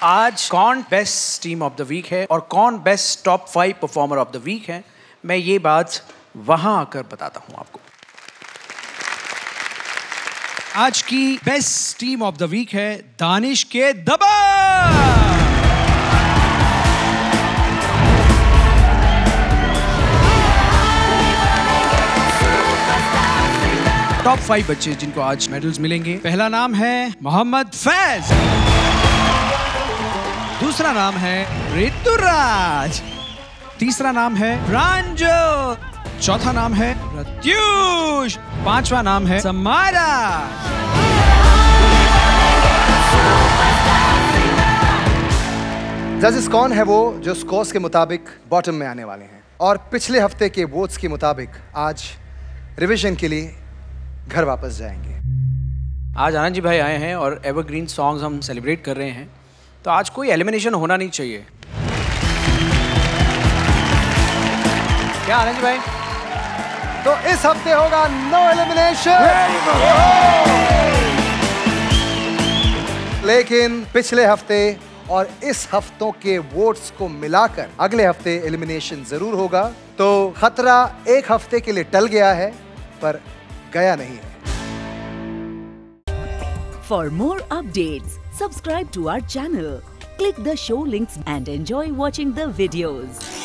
आज कौन best team of the week है और कौन best top 5 performer of the week है, मैं ये बात वहां आकर बताता हूं आपको। आज की best team of the week है दानिश के दबा। टॉप 5 बच्चे जिनको आज मेडल्स मिलेंगे। पहला नाम है मोहम्मद फैज, दूसरा नाम है ऋतुराज, तीसरा नाम है प्रांजल, चौथा नाम है प्रत्युष, पांचवा नाम है समायरा। जजेस कौन है वो जो स्कोर्स के मुताबिक बॉटम में आने वाले हैं और पिछले हफ्ते के वोट्स के मुताबिक आज रिवीजन के लिए घर वापस जाएंगे। आज आनंद जी भाई आए हैं और एवरग्रीन सॉन्ग्स हम सेलिब्रेट कर रहे हैं, तो आज कोई एलिमिनेशन होना नहीं चाहिए। क्या आनंद जी भाई? तो इस हफ्ते होगा नो एलिमिनेशन। लेकिन पिछले हफ्ते और इस हफ्तों के वोट्स को मिलाकर अगले हफ्ते एलिमिनेशन जरूर होगा। तो खतरा एक हफ्ते के लिए टल गया है पर गया नहीं है। For more updates, subscribe to our channel, click the show links and enjoy watching the videos.